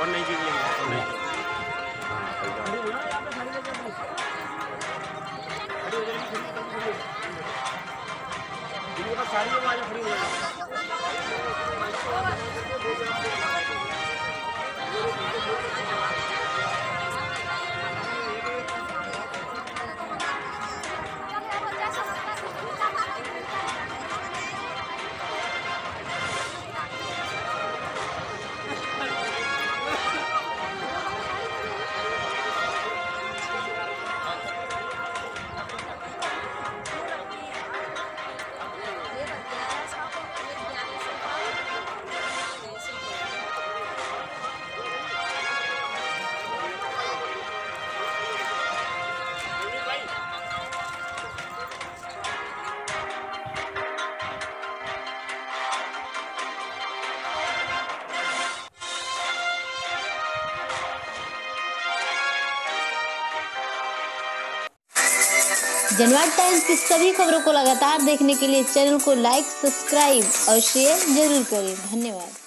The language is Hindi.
और नई चीज लेंगे और नई चीज। सारी आवाज़ फ्री हो जनवाद टाइम्स की सभी खबरों को लगातार देखने के लिए चैनल को लाइक, सब्सक्राइब और शेयर जरूर करें। धन्यवाद।